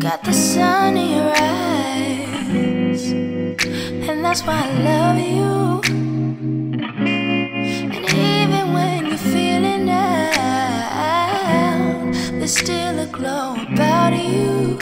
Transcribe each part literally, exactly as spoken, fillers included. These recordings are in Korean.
got the sun in your eyes, and that's why I love you. And even when you're feeling down, there's still a glow about you.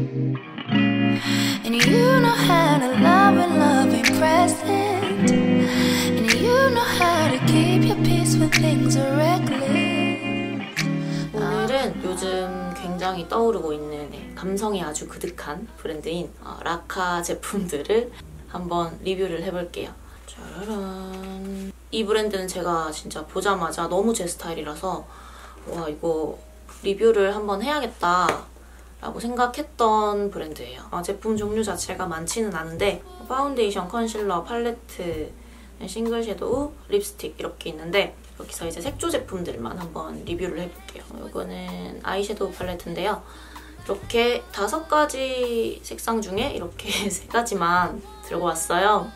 And you know how to love when love ain't present, and you know how to keep your peace when things are reckless. 오늘은 요즘 굉장히 떠오르고 있는 감성이 아주 그득한 브랜드인 라카 제품들을 한번 리뷰를 해볼게요. 짜라란. 이 브랜드는 제가 진짜 보자마자 너무 제 스타일이라서 와, 이거 리뷰를 한번 해야겠다 라고 생각했던 브랜드예요. 어, 제품 종류 자체가 많지는 않은데 파운데이션, 컨실러, 팔레트, 싱글 섀도우, 립스틱 이렇게 있는데 여기서 이제 색조 제품들만 한번 리뷰를 해볼게요. 이거는 아이섀도우 팔레트인데요. 이렇게 다섯 가지 색상 중에 이렇게 세 가지만 들고 왔어요.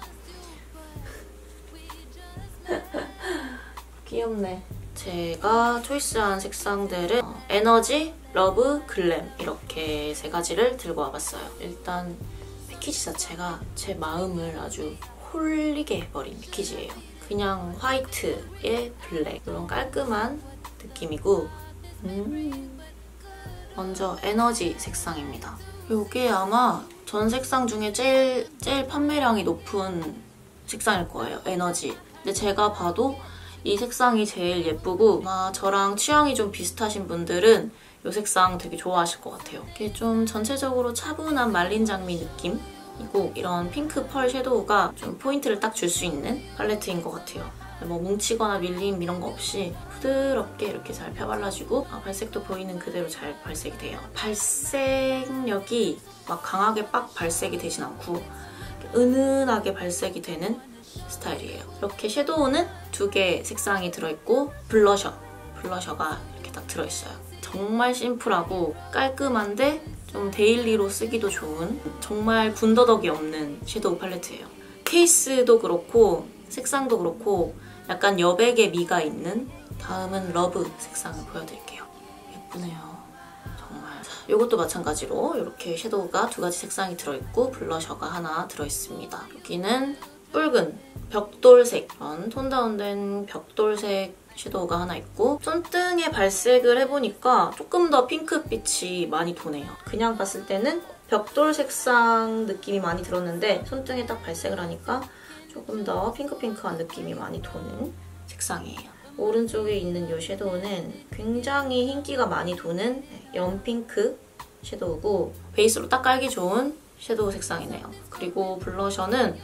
귀엽네. 제가 초이스한 색상들은 에너지, 러브, 글램 이렇게 세 가지를 들고 와봤어요. 일단 패키지 자체가 제 마음을 아주 홀리게 해버린 패키지예요. 그냥 화이트에 블랙 이런 깔끔한 느낌이고 음. 먼저 에너지 색상입니다. 이게 아마 전 색상 중에 제일, 제일 판매량이 높은 색상일 거예요. 에너지. 근데 제가 봐도 이 색상이 제일 예쁘고 아마 저랑 취향이 좀 비슷하신 분들은 이 색상 되게 좋아하실 것 같아요. 이게 좀 전체적으로 차분한 말린 장미 느낌이고 이런 핑크 펄 섀도우가 좀 포인트를 딱 줄 수 있는 팔레트인 것 같아요. 뭐 뭉치거나 밀림 이런 거 없이 부드럽게 이렇게 잘 펴발라주고 아, 발색도 보이는 그대로 잘 발색이 돼요. 발색력이 막 강하게 빡 발색이 되진 않고 은은하게 발색이 되는 스타일이에요. 이렇게 섀도우는 두 개 색상이 들어있고 블러셔, 블러셔가 이렇게 딱 들어있어요. 정말 심플하고 깔끔한데 좀 데일리로 쓰기도 좋은 정말 군더더기 없는 섀도우 팔레트예요. 케이스도 그렇고 색상도 그렇고 약간 여백의 미가 있는 다음은 러브 색상을 보여드릴게요. 예쁘네요. 정말. 이것도 마찬가지로 이렇게 섀도우가 두 가지 색상이 들어있고 블러셔가 하나 들어있습니다. 여기는 붉은 벽돌색, 그런 톤 다운된 벽돌색 섀도우가 하나 있고 손등에 발색을 해보니까 조금 더 핑크빛이 많이 도네요. 그냥 봤을 때는 벽돌 색상 느낌이 많이 들었는데 손등에 딱 발색을 하니까 조금 더 핑크핑크한 느낌이 많이 도는 색상이에요. 오른쪽에 있는 이 섀도우는 굉장히 흰기가 많이 도는 연핑크 섀도우고 베이스로 딱 깔기 좋은 섀도우 색상이네요. 그리고 블러셔는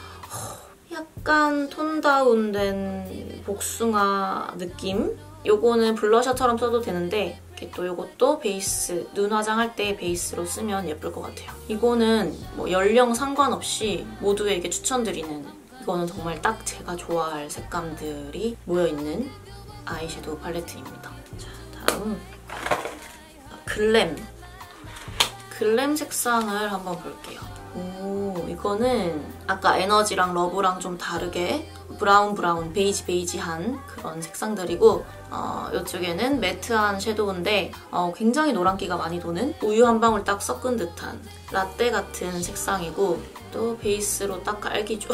약간 톤 다운된 복숭아 느낌? 요거는 블러셔처럼 써도 되는데 이렇게 또 요것도 베이스, 눈 화장할 때 베이스로 쓰면 예쁠 것 같아요. 이거는 뭐 연령 상관없이 모두에게 추천드리는 이거는 정말 딱 제가 좋아할 색감들이 모여있는 아이섀도우 팔레트입니다. 자, 다음 글램. 글램 색상을 한번 볼게요. 오, 이거는 아까 에너지랑 러브랑 좀 다르게 브라운 브라운, 베이지 베이지한 그런 색상들이고 어, 이쪽에는 매트한 섀도우인데 어, 굉장히 노란기가 많이 도는 우유 한 방울 딱 섞은 듯한 라떼 같은 색상이고 또 베이스로 딱 깔기죠.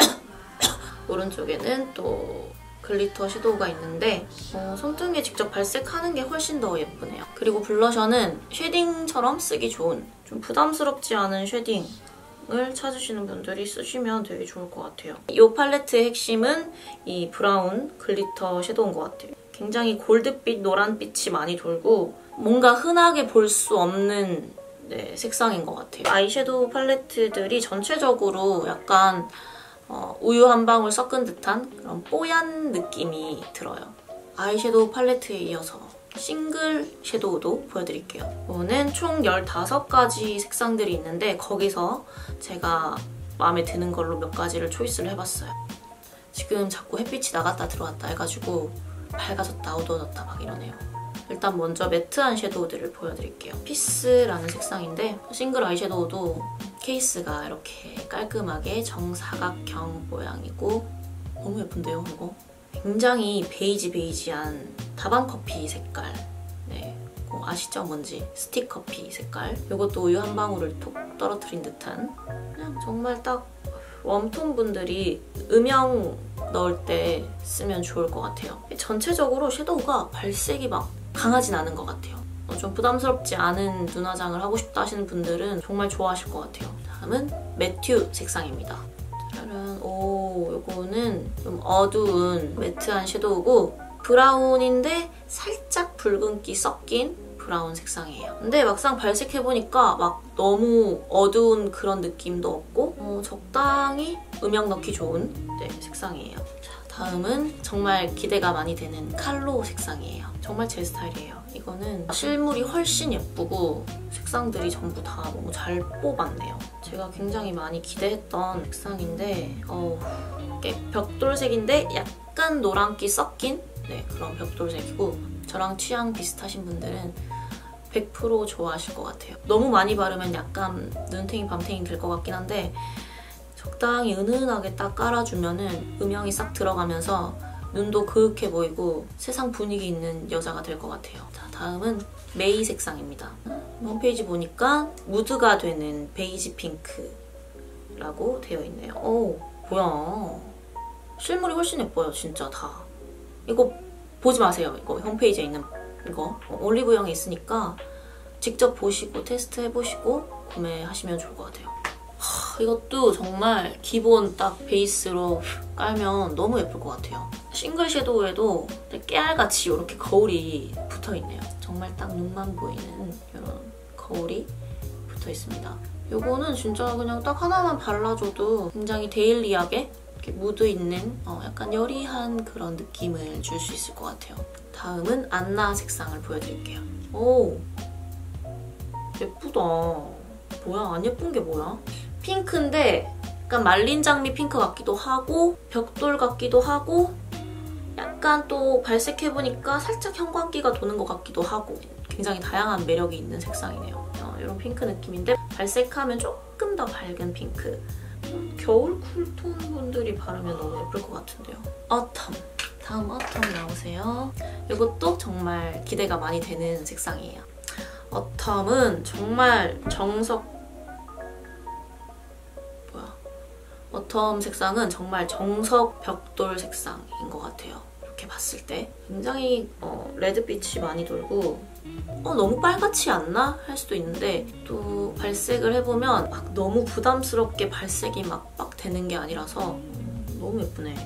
오른쪽에는 또 글리터 섀도우가 있는데 어, 손등에 직접 발색하는 게 훨씬 더 예쁘네요. 그리고 블러셔는 쉐딩처럼 쓰기 좋은 좀 부담스럽지 않은 쉐딩을 찾으시는 분들이 쓰시면 되게 좋을 것 같아요. 이 팔레트의 핵심은 이 브라운 글리터 섀도우인 것 같아요. 굉장히 골드빛, 노란빛이 많이 돌고 뭔가 흔하게 볼 수 없는 네, 색상인 것 같아요. 아이섀도우 팔레트들이 전체적으로 약간 어, 우유 한 방울 섞은 듯한 그런 뽀얀 느낌이 들어요. 아이섀도우 팔레트에 이어서 싱글 섀도우도 보여드릴게요. 이거는 총 열다섯 가지 색상들이 있는데 거기서 제가 마음에 드는 걸로 몇 가지를 초이스를 해봤어요. 지금 자꾸 햇빛이 나갔다 들어왔다 해가지고 밝아졌다 어두워졌다 막 이러네요. 일단 먼저 매트한 섀도우들을 보여드릴게요. 피스라는 색상인데 싱글 아이섀도우도 케이스가 이렇게 깔끔하게 정사각형 모양이고 너무 예쁜데요, 이거? 굉장히 베이지 베이지한 다방커피 색깔. 네, 이거 어, 아시죠? 뭔지? 스틱커피 색깔. 이것도 우유 한 방울을 톡 떨어뜨린 듯한 그냥 정말 딱 웜톤 분들이 음영 넣을 때 쓰면 좋을 것 같아요. 전체적으로 섀도우가 발색이 막 강하진 않은 것 같아요. 어, 좀 부담스럽지 않은 눈화장을 하고 싶다 하시는 분들은 정말 좋아하실 것 같아요. 다음은 매튜 색상입니다. 짜란. 오, 요거는 좀 어두운 매트한 섀도우고 브라운인데 살짝 붉은기 섞인 브라운 색상이에요. 근데 막상 발색해보니까 막 너무 어두운 그런 느낌도 없고 어, 적당히 음영 넣기 좋은 네, 색상이에요. 자, 다음은 정말 기대가 많이 되는 칼로 색상이에요. 정말 제 스타일이에요. 이거는 실물이 훨씬 예쁘고 색상들이 전부 다 너무 잘 뽑았네요. 제가 굉장히 많이 기대했던 색상인데 어, 벽돌색인데 약간 노란기 섞인 네, 그런 벽돌색이고 저랑 취향 비슷하신 분들은 백 퍼센트 좋아하실 것 같아요. 너무 많이 바르면 약간 눈탱이 밤탱이 될 것 같긴 한데 적당히 은은하게 딱 깔아주면은 음영이 싹 들어가면서 눈도 그윽해 보이고 세상 분위기 있는 여자가 될 것 같아요. 자, 다음은 메이 색상입니다. 홈페이지 보니까 무드가 되는 베이지 핑크라고 되어 있네요. 오, 뭐야. 실물이 훨씬 예뻐요, 진짜 다. 이거 보지 마세요. 이거 홈페이지에 있는 이거 올리브영에 있으니까 직접 보시고 테스트 해보시고 구매하시면 좋을 것 같아요. 하, 이것도 정말 기본 딱 베이스로 깔면 너무 예쁠 것 같아요. 싱글 섀도우에도 깨알같이 이렇게 거울이 붙어있네요. 정말 딱 눈만 보이는 이런 거울이 붙어있습니다. 이거는 진짜 그냥 딱 하나만 발라줘도 굉장히 데일리하게 이렇게 무드 있는 어, 약간 여리한 그런 느낌을 줄 수 있을 것 같아요. 다음은 안나 색상을 보여드릴게요. 오, 예쁘다. 뭐야, 안 예쁜 게 뭐야? 핑크인데 약간 말린 장미 핑크 같기도 하고 벽돌 같기도 하고 약간 또 발색해보니까 살짝 형광기가 도는 것 같기도 하고 굉장히 다양한 매력이 있는 색상이네요. 어, 이런 핑크 느낌인데 발색하면 조금 더 밝은 핑크. 겨울 쿨톤 분들이 바르면 너무 예쁠 것 같은데요. 어텀. 다음 어텀 나오세요. 이것도 정말 기대가 많이 되는 색상이에요. 어텀은 정말 정석 뭐야? 어텀 색상은 정말 정석 벽돌 색상인 것 같아요. 이렇게 봤을 때 굉장히 어, 레드빛이 많이 돌고 어, 너무 빨갛지 않나? 할 수도 있는데 또 발색을 해보면 막 너무 부담스럽게 발색이 막, 막 되는 게 아니라서 음, 너무 예쁘네.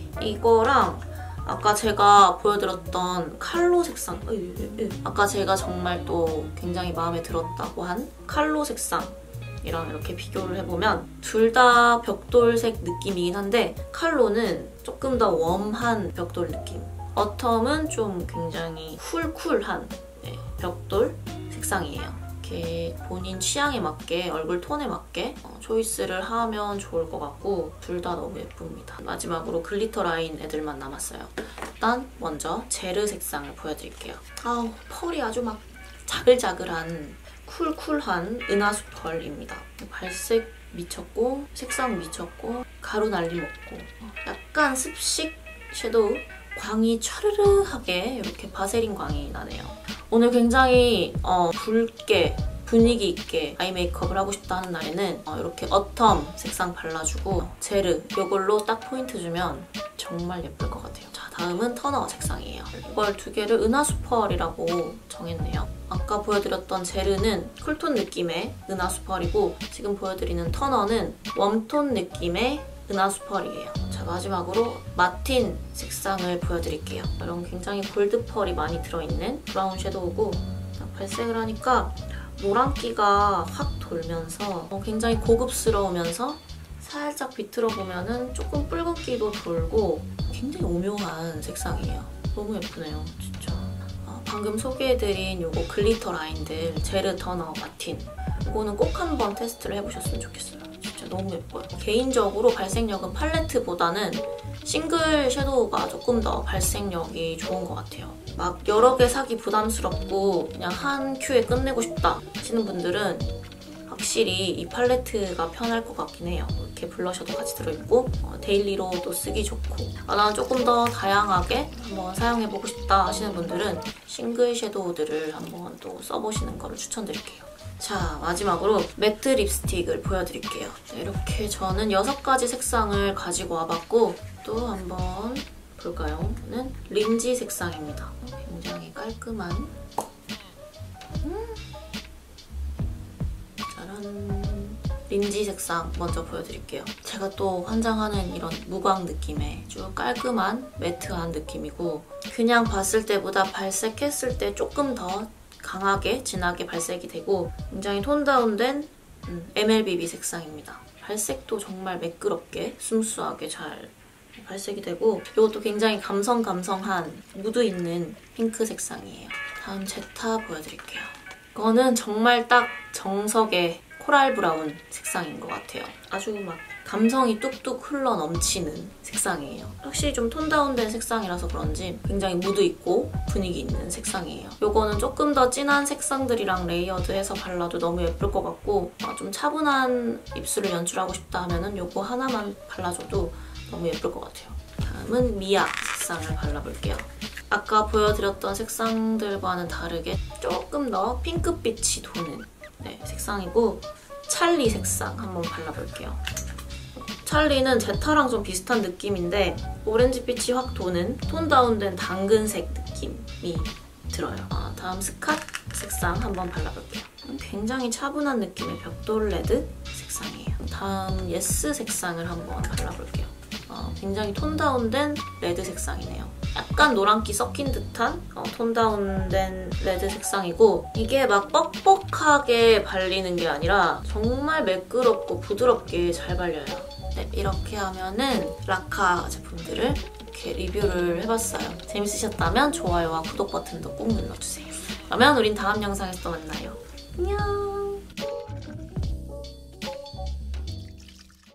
이거랑 아까 제가 보여드렸던 칼로 색상 아까 제가 정말 또 굉장히 마음에 들었다고 한 칼로 색상이랑 이렇게 비교를 해보면 둘 다 벽돌색 느낌이긴 한데 칼로는 조금 더 웜한 벽돌 느낌, 어텀은 좀 굉장히 쿨쿨한 네, 벽돌 색상이에요. 이렇게 본인 취향에 맞게, 얼굴 톤에 맞게 어, 초이스를 하면 좋을 것 같고 둘 다 너무 예쁩니다. 마지막으로 글리터 라인 애들만 남았어요. 일단 먼저 제르 색상을 보여드릴게요. 아우, 펄이 아주 막 자글자글한 쿨쿨한 은하수 펄입니다. 발색 미쳤고 색상 미쳤고 가루 날림없고 약간 습식 섀도우 광이 촤르르하게 이렇게 바세린 광이 나네요. 오늘 굉장히 어, 붉게 분위기 있게 아이 메이크업을 하고 싶다 하는 날에는 어, 이렇게 어텀 색상 발라주고 제르 이걸로 딱 포인트 주면 정말 예쁠 것 같아요. 자, 다음은 터너 색상이에요. 이걸 두 개를 은하수 펄이라고 정했네요. 아까 보여드렸던 제르는 쿨톤 느낌의 은하수 펄이고 지금 보여드리는 터너는 웜톤 느낌의 은하수 펄이에요. 자, 마지막으로 마틴 색상을 보여드릴게요. 이런 굉장히 골드 펄이 많이 들어있는 브라운 섀도우고 발색을 하니까 노란기가 확 돌면서 굉장히 고급스러우면서 살짝 비틀어 보면은 조금 붉은기도 돌고 굉장히 오묘한 색상이에요. 너무 예쁘네요, 진짜. 어, 방금 소개해드린 요거 글리터 라인들 제르, 터너, 마틴 이거는 꼭 한번 테스트를 해보셨으면 좋겠어요. 진짜 너무 예뻐요. 개인적으로 발색력은 팔레트보다는 싱글 섀도우가 조금 더 발색력이 좋은 것 같아요. 막 여러 개 사기 부담스럽고 그냥 한 큐에 끝내고 싶다 하시는 분들은 확실히 이 팔레트가 편할 것 같긴 해요. 이렇게 블러셔도 같이 들어있고 어, 데일리로도 쓰기 좋고 아, 나는 조금 더 다양하게 한번 사용해보고 싶다 하시는 분들은 싱글 섀도우들을 한번 또 써보시는 거를 추천드릴게요. 자, 마지막으로 매트 립스틱을 보여드릴게요. 이렇게 저는 여섯 가지 색상을 가지고 와봤고 또 한번 볼까요? 이거는 린지 색상입니다. 굉장히 깔끔한 음. 짜란 린지 색상 먼저 보여드릴게요. 제가 또 환장하는 이런 무광 느낌의 쭉 깔끔한 매트한 느낌이고 그냥 봤을 때보다 발색했을 때 조금 더 강하게 진하게 발색이 되고 굉장히 톤 다운된 음, 엠엘비비 색상입니다. 발색도 정말 매끄럽게 스무스하게 잘 발색이 되고 이것도 굉장히 감성 감성한 무드 있는 핑크 색상이에요. 다음 제타 보여드릴게요. 이거는 정말 딱 정석의 코랄 브라운 색상인 것 같아요. 아주 막 감성이 뚝뚝 흘러 넘치는 색상이에요. 확실히 좀 톤 다운된 색상이라서 그런지 굉장히 무드 있고 분위기 있는 색상이에요. 이거는 조금 더 진한 색상들이랑 레이어드해서 발라도 너무 예쁠 것 같고 좀 차분한 입술을 연출하고 싶다 하면은 이거 하나만 발라줘도 너무 예쁠 것 같아요. 다음은 미아 색상을 발라볼게요. 아까 보여드렸던 색상들과는 다르게 조금 더 핑크빛이 도는 네, 색상이고 찰리 색상 한번 발라볼게요. 찰리는 제타랑 좀 비슷한 느낌인데 오렌지빛이 확 도는 톤 다운된 당근색 느낌이 들어요. 아, 다음 스캇 색상 한번 발라볼게요. 굉장히 차분한 느낌의 벽돌 레드 색상이에요. 다음 예스 색상을 한번 발라볼게요. 어, 굉장히 톤 다운된 레드 색상이네요. 약간 노란기 섞인 듯한 어, 톤 다운된 레드 색상이고 이게 막 뻑뻑하게 발리는 게 아니라 정말 매끄럽고 부드럽게 잘 발려요. 네, 이렇게 하면은 라카 제품들을 이렇게 리뷰를 해봤어요. 재밌으셨다면 좋아요와 구독 버튼도 꼭 눌러주세요. 그러면 우린 다음 영상에서 또 만나요. 안녕!